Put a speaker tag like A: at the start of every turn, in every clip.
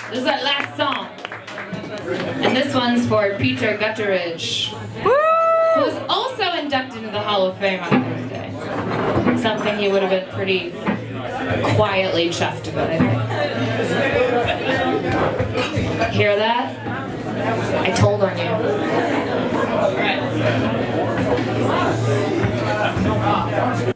A: This is our last song. And this one's for Peter Gutteridge, who was also inducted into the Hall of Fame on Thursday. Something he would have been pretty quietly chuffed about, I think. Hear that? I told on you. All right.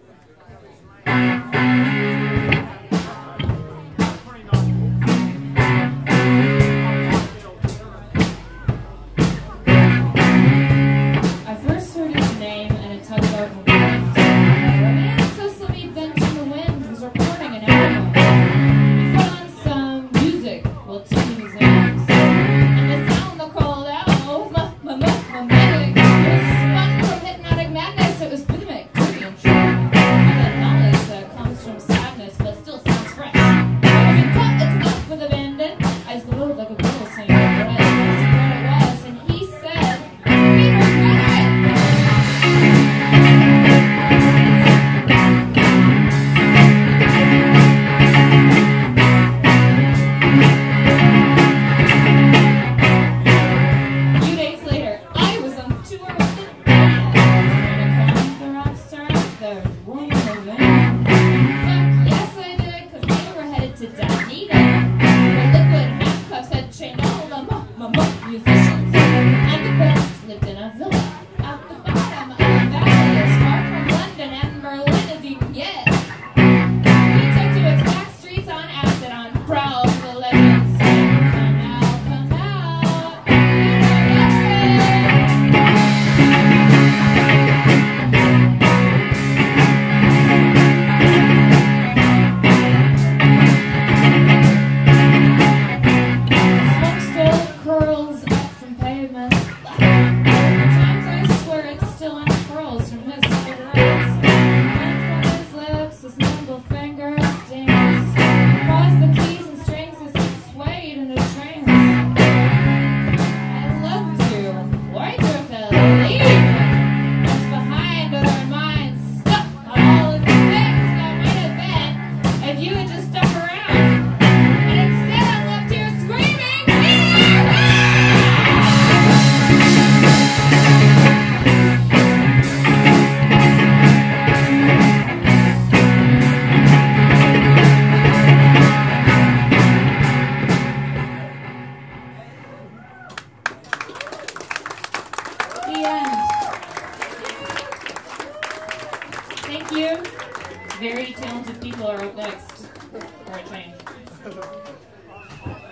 B: Very talented people are up next for a change.